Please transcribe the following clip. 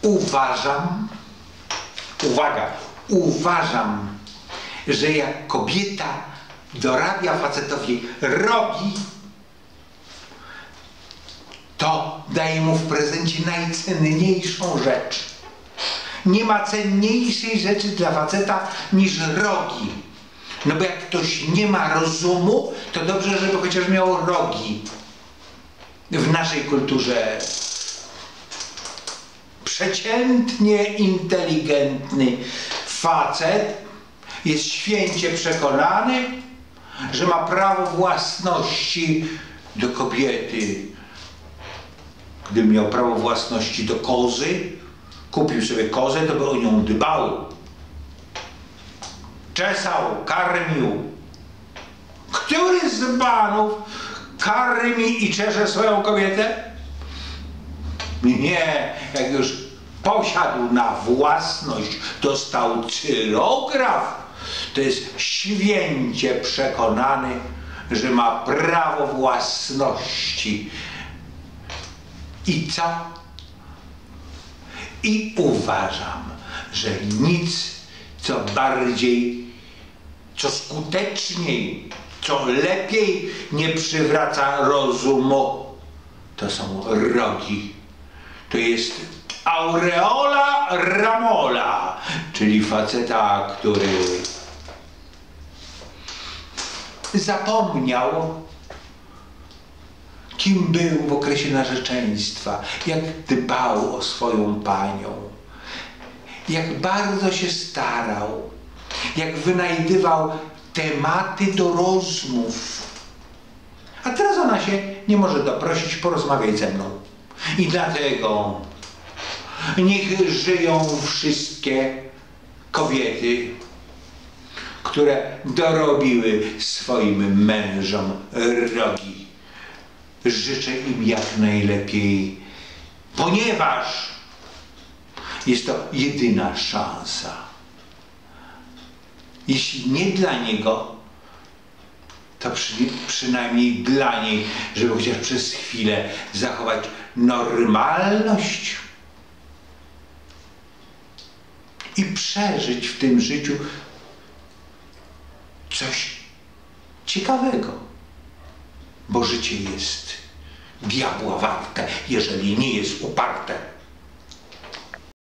Uważam, uwaga, uważam, że jak kobieta dorabia facetowi rogi, to daje mu w prezencie najcenniejszą rzecz. Nie ma cenniejszej rzeczy dla faceta niż rogi. No bo jak ktoś nie ma rozumu, to dobrze, żeby chociaż miał rogi. W naszej kulturze przeciętnie inteligentny facet jest święcie przekonany, że ma prawo własności do kobiety. Gdyby miał prawo własności do kozy, kupił sobie kozę, to by o nią dbał. Czesał, karmił. Który z panów karmi i czesze swoją kobietę? Nie, jak już posiadł na własność, dostał cyrograf, to jest święcie przekonany, że ma prawo własności. I co? I uważam, że nic, co bardziej, co skuteczniej, co lepiej nie przywraca rozumu, to są rogi. To jest aureola ramola, czyli faceta, który zapomniał, kim był w okresie narzeczeństwa, jak dbał o swoją panią, jak bardzo się starał, jak wynajdywał tematy do rozmów. A teraz ona się nie może doprosić, porozmawiać ze mną. I dlatego niech żyją wszystkie kobiety, które dorobiły swoim mężom rogi. Życzę im jak najlepiej, ponieważ jest to jedyna szansa. Jeśli nie dla niego, to przynajmniej dla niej, żeby chociaż przez chwilę zachować normalność i przeżyć w tym życiu coś ciekawego. Bo życie jest diabła warte, jeżeli nie jest uparte.